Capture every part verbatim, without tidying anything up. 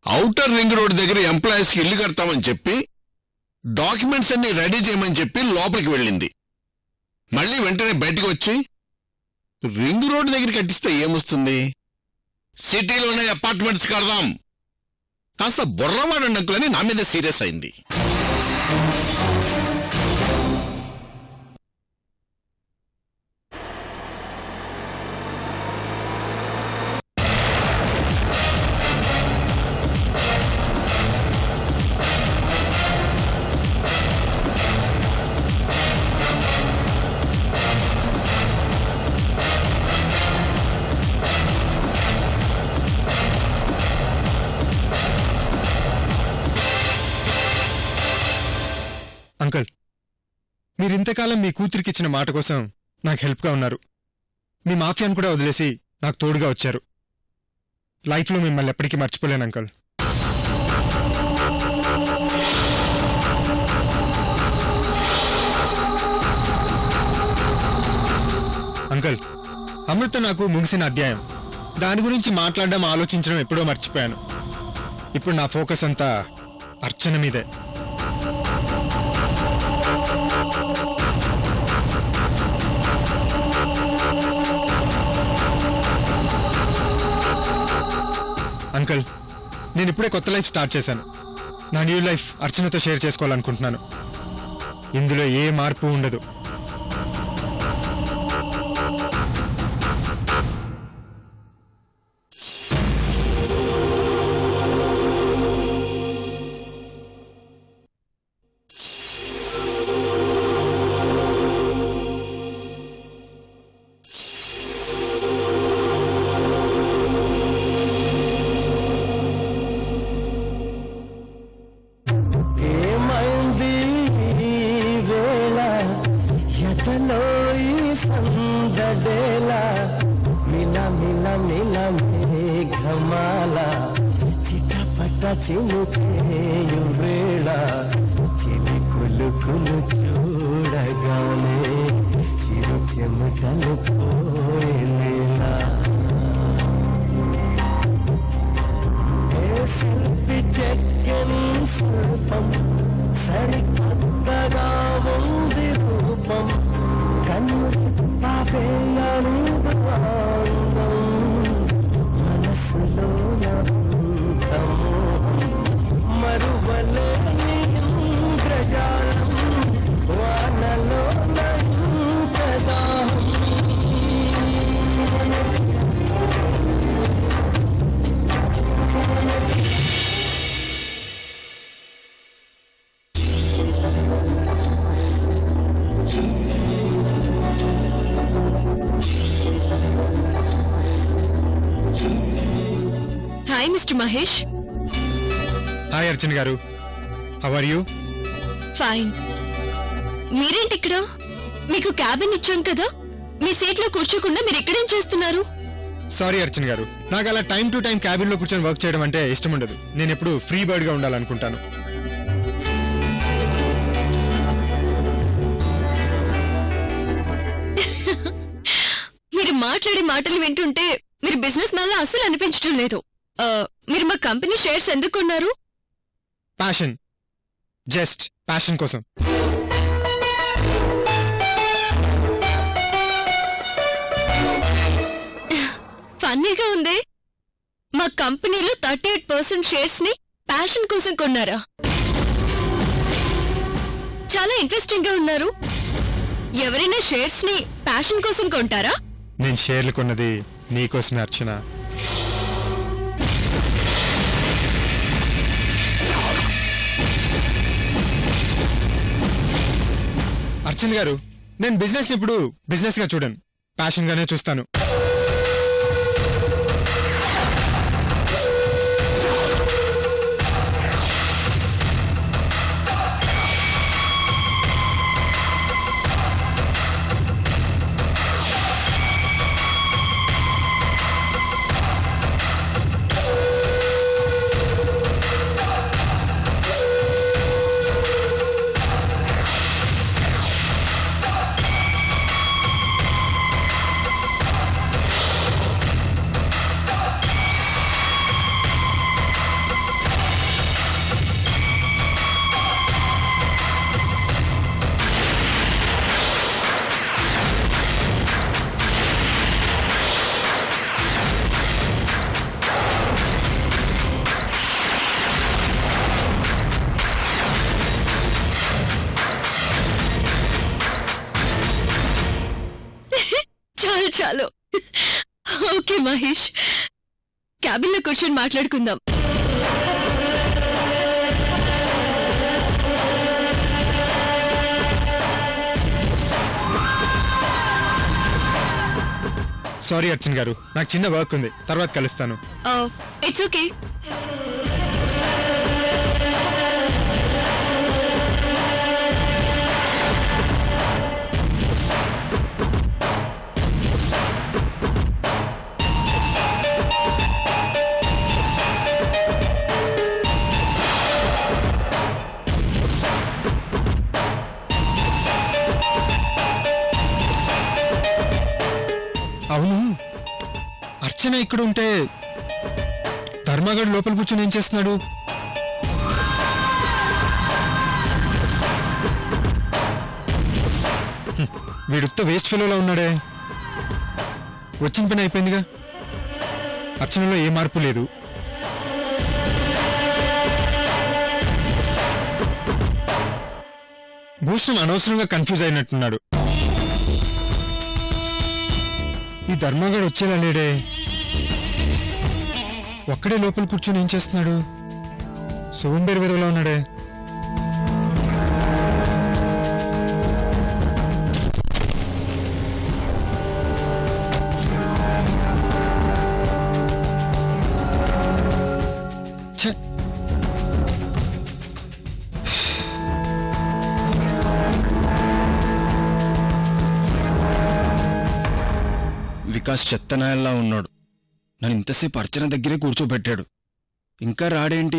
Outer ring road దగ్గర ఎంప్లాయీస్కి ఇల్లు కడతామని చెప్పి డాక్యుమెంట్స్ అన్ని రెడీ చేయమని చెప్పి లోపలికి వెళ్ళింది. మళ్ళీ వెంటనే బయటకు వచ్చి రింగ్ రోడ్ దగ్గర కట్టిస్తే ఏమొస్తుంది, సిటీలోనే అపార్ట్మెంట్స్ కడదాం, కాస్త బుర్రవాడు అంకులని నా మీద సీరియస్ అయింది. అంకుల్, మీరింతకాలం మీ కూతురికిచ్చిన మాట కోసం నాకు హెల్ప్గా ఉన్నారు. మీ మాఫియాను కూడా వదిలేసి నాకు తోడుగా వచ్చారు. లైఫ్లో మిమ్మల్ని ఎప్పటికీ మర్చిపోలేను అంకుల్. అంకుల్, అమృత నాకు ముగిసిన అధ్యాయం. దాని గురించి మాట్లాడడం ఆలోచించడం ఎప్పుడో మర్చిపోయాను. ఇప్పుడు నా ఫోకస్ అంతా అర్చన మీదే. అంకుల్, నేను ఇప్పుడే కొత్త లైఫ్ స్టార్ట్ చేశాను. నా న్యూ లైఫ్ అర్చనతో షేర్ చేసుకోవాలనుకుంటున్నాను. ఇందులో ఏ మార్పు ఉండదు. మిలా మిలా మిలా మేఘమాల చిటపట చినుకేయు వేళ చిలి కులు కులు చూడగానే చిరు చెమటలు పోయేలా శిల్పి చెక్కని శిల్పం సరికొత్తగా ఉంది రూపం కన్నుపావేయాలి మనసులో మరువలేని ఇంద్రజాలం వానలో నదాహం. Hi, Mister Mahesh. Hi, Archana garu. How are you? Fine. మీరేంటి ఇక్కడ? మీకు క్యాబిన్ ఇచ్చాం కదా, మీ సీట్లో కూర్చోకుండా మీరు ఇక్కడేం చేస్తున్నారు? సారీ అర్చన గారు, నాకు అలా టైం టు టైం క్యాబిన్ లో కూర్చొని వర్క్ చేయడం అంటే ఇష్టం ఉండదు. నేను ఎప్పుడు ఫ్రీ బర్డ్ గా ఉండాలనుకుంటాను. మీరు మాట్లాడే మాటలు వింటుంటే మీరు బిజినెస్ మ్యాన్ లా అస్సలు అనిపించడం లేదు. మీరు మా కంపెనీ షేర్స్ ఎందుకు కొన్నారు? ప్యాషన్, జస్ట్ ప్యాషన్ కోసం. ఫన్నీగా ఉందే. మా కంపెనీలో థర్టీ ఎయిట్ పర్సెంట్ షేర్స్ ని ప్యాషన్ కోసం కొన్నారా? చాలా ఇంట్రెస్టింగ్ గా ఉన్నారు. ఎవరైనా షేర్స్ ని ప్యాషన్ కోసం కొంటారా? నేను షేర్లు కొన్నది నీకోసమే అర్చన. అర్చన గారు, నేను బిజినెస్ ఇప్పుడు బిజినెస్ గా చూడను, ప్యాషన్ గానే చూస్తాను. చాలు. ఓకే మహేష్, క్యాబిన్ లో కూర్చొని మాట్లాడుకుందాం. సారీ అర్చన్ గారు, నాకు చిన్న వర్క్ ఉంది, తర్వాత కలుస్తాను. It's okay. అవును, అర్చన ఇక్కడ ఉంటే ధర్మగాడు లోపల కూర్చొని ఏం చేస్తున్నాడు? వీడుత్త వేస్ట్ ఫెలోలా ఉన్నాడే. వచ్చిన పని అయిపోయిందిగా, అర్చనలో ఏ మార్పు లేదు. భూషణ్ అనవసరంగా కన్ఫ్యూజ్ అయినట్టున్నాడు. ఈ ధర్మగాడు వచ్చేలా లేడే, ఒక్కడే లోపల కూర్చొని ఏం చేస్తున్నాడు? సోంబేరు విధంలో ఉన్నాడే. వికాస్ చెత్తనాయల్లా ఉన్నాడు. నన్ను ఇంతసేపు అర్చన దగ్గరే కూర్చోబెట్టాడు, ఇంకా రాడేంటి?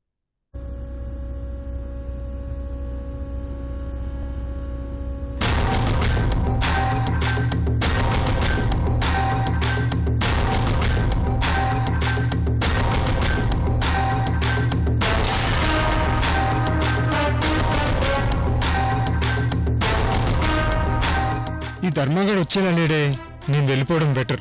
ఈ ధర్మగాడు వచ్చేలా లేడే, నేను వెళ్ళిపోవడం బెటర్.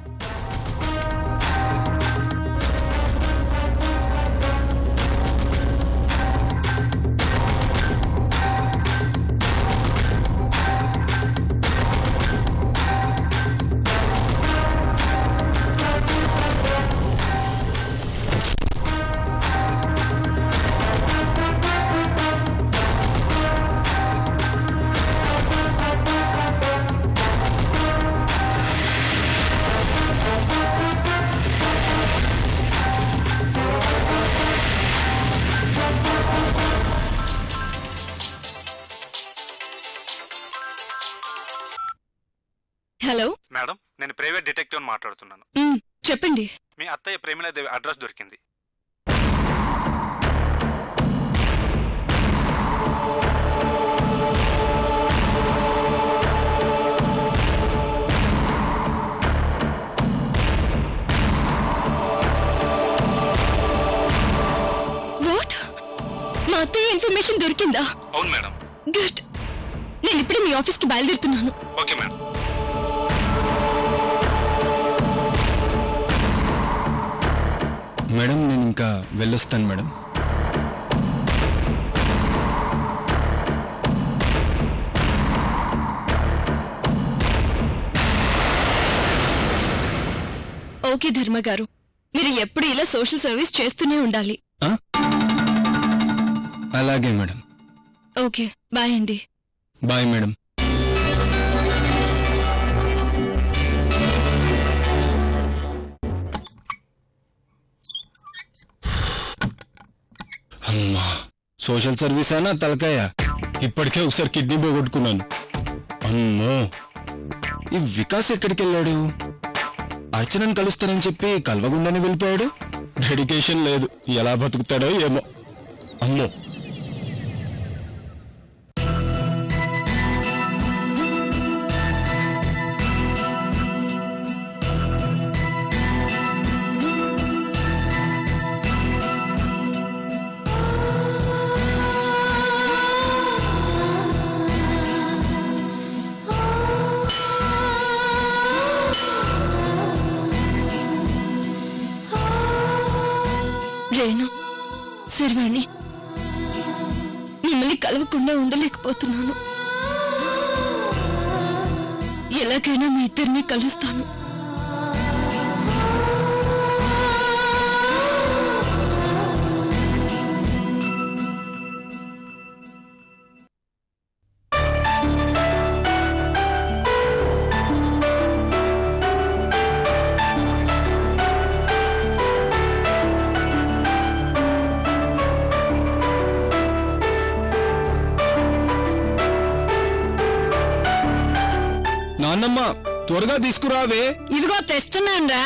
హలో మేడం, నేను ప్రైవేట్ డిటెక్టివ్ మాట్లాడుతున్నాను. చెప్పండి. మీ అత్తయ్య ప్రేమిలాదేవి అడ్రస్ దొరికింది. వాట్? మా అత్తయ్య ఇన్ఫర్మేషన్ దొరికిందా? అవును మేడం. గుడ్. నేను ఇప్పుడే మీ ఆఫీస్కి బయలుదేరుతున్నాను. Okay madam. మేడం, నేను ఇంకా వెళ్ళొస్తాను మేడం. ఓకే ధర్మ గారు, మీరు ఎప్పుడు ఇలా సోషల్ సర్వీస్ చేస్తూనే ఉండాలి. అలాగే మేడం. ఓకే, బాయ్ అండి. Bye madam. అమ్మా, సోషల్ సర్వీస్ అయినా తలకాయ. ఇప్పటికే ఒకసారి కిడ్నీ పోగొట్టుకున్నాను. అమ్మో, ఈ వికాస్ ఎక్కడికి వెళ్ళాడు? అర్చనను కలుస్తానని చెప్పి కలవకుండానే వెళ్ళిపోయాడు. డెడికేషన్ లేదు, ఎలా బతుకుతాడో ఏమో. అమ్మో, రేణు, శర్వాణి, మిమ్మల్ని కలవకుండా ఉండలేకపోతున్నాను. ఎలాగైనా మీ ఇద్దరిని కలుస్తాను. నాన్నమ్మ త్వరగా తీసుకురావే. ఇదిగో తెస్తున్నాన్రా.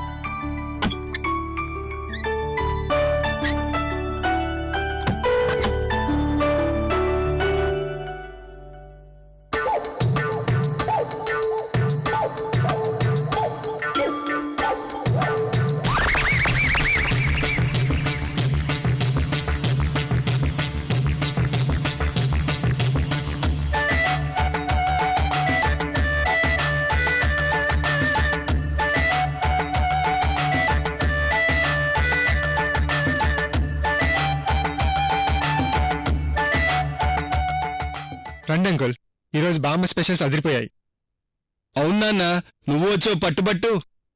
రండి అంకుల్, ఈరోజు బామ్మ స్పెషల్స్ అదిరిపోయాయి. అవును నాన్న, నువ్వు వచ్చావు పట్టుబట్టు.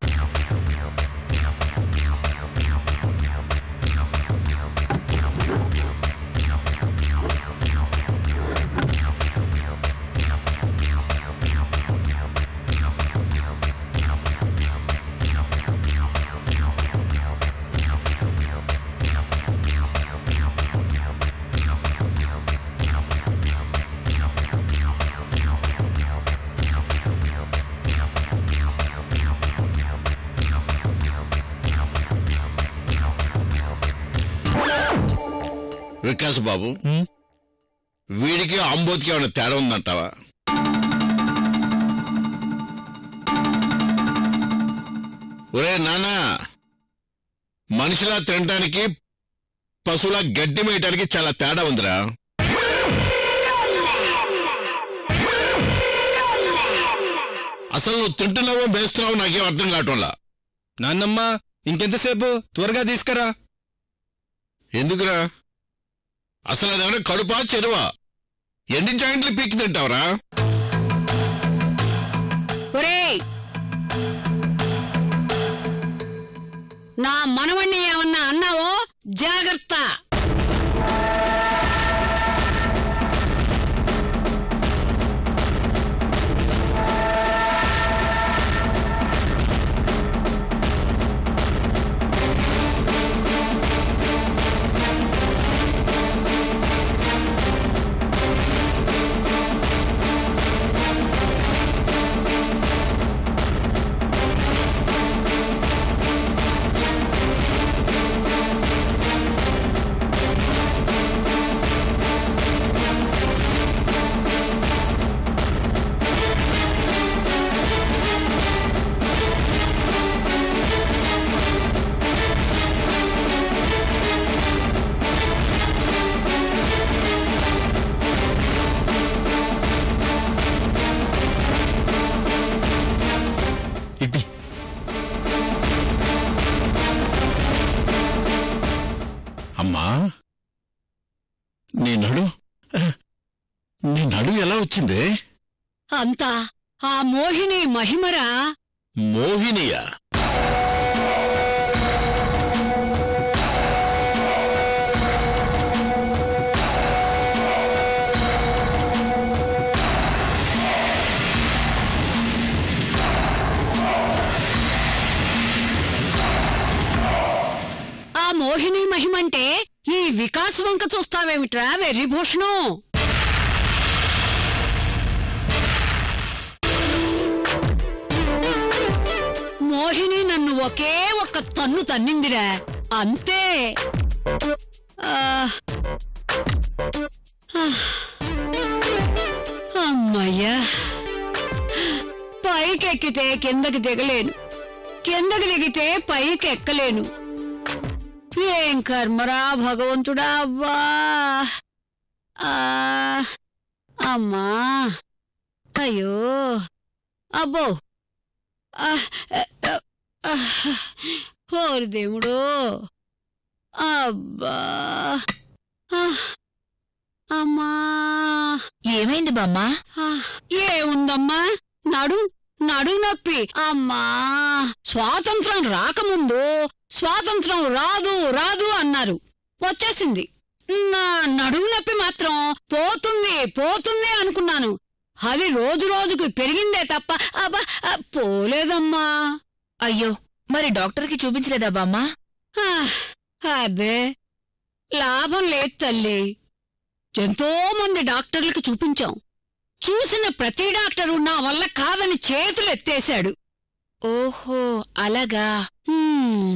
వికాస్ బాబు, వీడికి ఆంబోతికి ఏమైనా తేడా ఉందంటావా? ఒరే నానా, మనిషిలా తినడానికి పశువులా గడ్డి మేయటానికి చాలా తేడా ఉందిరా. అసలు నువ్వు తింటున్నావో మేస్తున్నావో నాకేం అర్థం కావటంలా. నాన్నమ్మ ఇంకెంతసేపు, త్వరగా తీసుకురా. ఎందుకురా? అసలు అదేమైనా కడుపా చెరువా? ఎన్ని జాయింట్లు పీకి తింటావురా? ఒరేయ్, నా మనవణ్ణి ఏమన్నా అన్నావో జాగ్రత్త. అమ్మా, నీ నడు నీ నడు ఎలా వచ్చింది? అంతా ఆ మోహిని మహిమరా. మోహినియా? ఆ మోహిని మహిమంటే ఈ వికాస్ వంక చూస్తావేమిట్రా వెర్రిభూషణం? మోహిని నన్ను ఒకే ఒక్క తన్ను తన్నిందిరా, అంతే. అమ్మయ్యా, పైకెక్కితే కిందకి దిగలేను, కిందకి దిగితే పైకి ఎక్కలేను. ఏం కర్మరా భగవంతుడా. అవ్వా, అమ్మా, అయ్యో, అబ్బో, ఓరి దేవుడు, అబ్బా, అమ్మా. ఏమైంది బామ్మా? ఏముందమ్మా, నడు నడు నొప్పి. అమ్మా, స్వాతంత్రం రాకముందు స్వాతంత్రం రాదు రాదు అన్నారు, వచ్చేసింది. నా నడుము నొప్పి మాత్రం పోతుంది పోతుంది అనుకున్నాను. అది రోజు రోజుకు పెరిగిందే తప్ప అబ్బా పోలేదమ్మా. అయ్యో, మరి డాక్టర్కి చూపించలేదా బామ్మా? అబ్బే, లాభం లేదు తల్లి. ఎంతో మంది డాక్టర్లకు చూపించాం, చూసిన ప్రతి డాక్టరు నా వల్ల కాదని చేతులు ఎత్తేశాడు. ఓహో అలాగా. హ్మ్.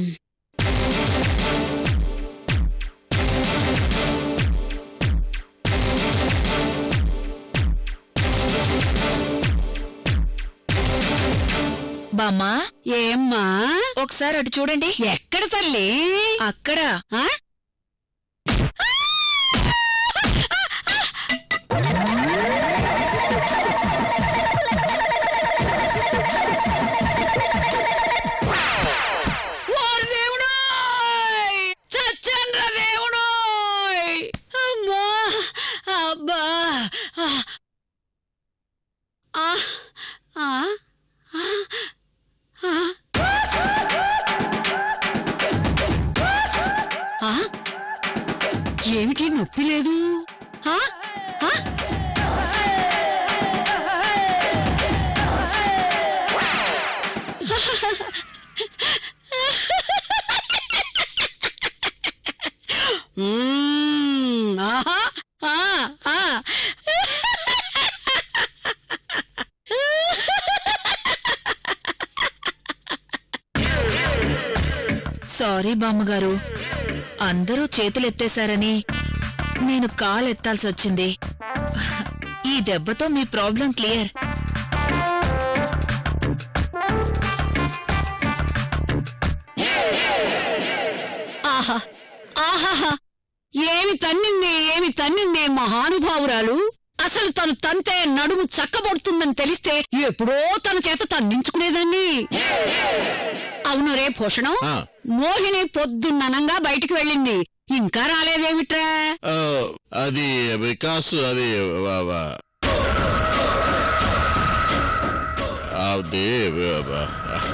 బామ్మా ఏమ్మా ఒకసారి అటు చూడండి. ఎక్కడ తల్లి? అక్కడ. ఆ? ఓరి దేవుడోయ్! చచ్చండ్రా దేవుడోయ్! అమ్మా! అబ్బా! ఆ! ఆ! ఆ! ఆ? ఏమిటి నొప్పి లేదు? ఆ? ఆ? మ్మ్. ఆహా! ఆ! ఆ! సారీ బామ్మగారు, అందరూ చేతులెత్తేశారని నేను కాలెత్తాల్సి వచ్చింది. ఈ దెబ్బతో మీ ప్రాబ్లం క్లియర్. ఆహా! ఆహాహా! ఏమి తన్నిందే ఏమి తన్నిందే మహానుభావురాలు. అసలు తను తంతే నడుము చక్కబడుతుందని తెలిస్తే ఎప్పుడో తన చేత తన్నించుకునేదాన్ని. అవును రే భూషణం, ఆ. మోహిని పొద్దున్ననంగా బయటికి వెళ్ళింది, ఇంకా రాలేదేమిట్రా? ఆ, అది వికాస్ అది వా- వా- అది వా- వా-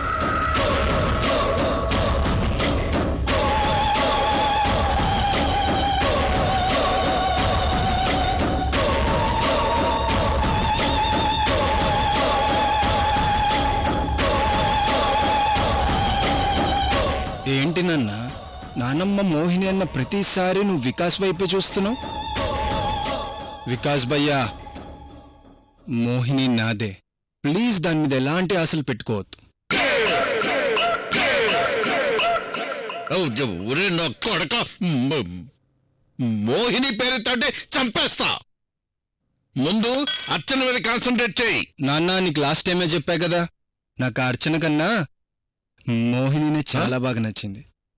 ఏంటి నాన్న, నానమ్మ మోహిని అన్న ప్రతిసారి నువ్వు వికాస్ వైపే చూస్తున్నావు? వికాస్ భయ్యా, మోహిని నాదే, ప్లీజ్ దాని మీద ఎలాంటి ఆశలు పెట్టుకోవద్దు. ఓ, జ- ఒరే నా కొడక, మ- మోహిని పేరుతోటే చంపేస్తా. ముందు అర్చన మీద కాన్సన్ట్రేట్ చేయి. నాన్న, నీకు లాస్ట్ టైమే చెప్పా కదా, నాకు ఆ అర్చన కన్నా మోహినినే చాలా బాగా నచ్చింది.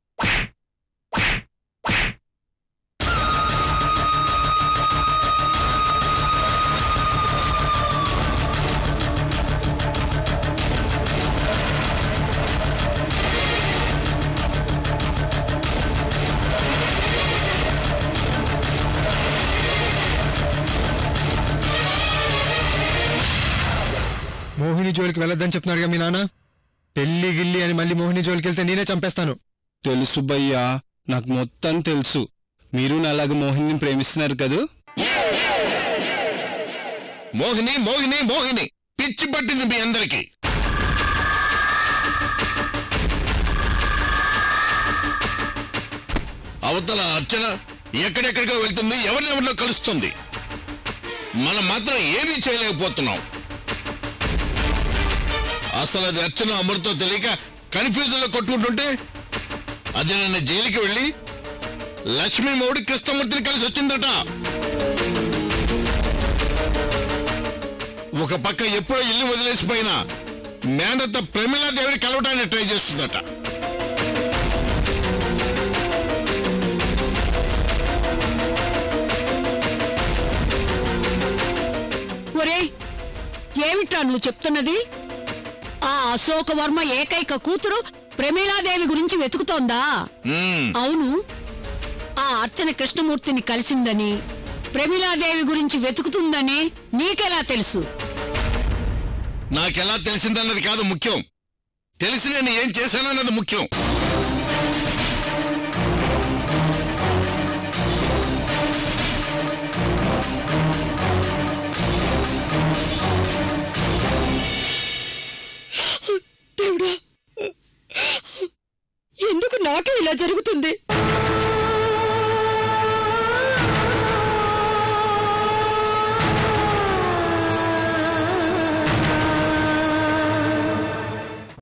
మోహిని జోలికి వెళ్ళొద్దని చెప్తున్నాడుగా మీ నాన్న. పెళ్లి గిల్లి అని మళ్ళీ మోహిని జోలికి వెళ్తే నేనే చంపేస్తాను. తెలుసు భయ్యా, నాకు మొత్తం తెలుసు. మీరు నాలాగా మోహిని ప్రేమిస్తున్నారు కదూ. మోహిని మోహిని మోహిని పిచ్చి పట్టింది మీ అందరికి. అవతల అర్చన ఎక్కడెక్కడికో వెళ్తుంది, ఎవరినెవరిలో కలుస్తుంది. మనం మాత్రం ఏమీ చేయలేకపోతున్నాం. అసలు అది అర్చన అమృతో తెలియక కన్ఫ్యూజన్ లో కొట్టుకుంటుంటే అది నన్ను జైలుకి వెళ్ళి లక్ష్మీ మౌడి కృష్ణమూర్తిని కలిసి వచ్చిందట. ఒక పక్క ఎప్పుడో ఇల్లు వదిలేసిపోయిన మేనత్త ప్రమిళాదేవిని కలవడానికి ట్రై చేస్తుందట. ఒరే, ఏమిట్రా నువ్వు చెప్తున్నది? ఆ అశోకవర్మ ఏకైక కూతురు ప్రమీలాదేవి గురించి వెతుకుతోందా? మ్మ్. అవును, ఆ అర్చన కృష్ణమూర్తిని కలిసిందని, ప్రమీలాదేవి గురించి వెతుకుతుందని నీకెలా తెలుసు? నాకెలా తెలిసిందన్నది కాదు ముఖ్యం, తెలిసి నేను ఏం చేశానన్నది ముఖ్యం. దేవుడా, ఎందుకు నాకే ఇలా జరుగుతుంది?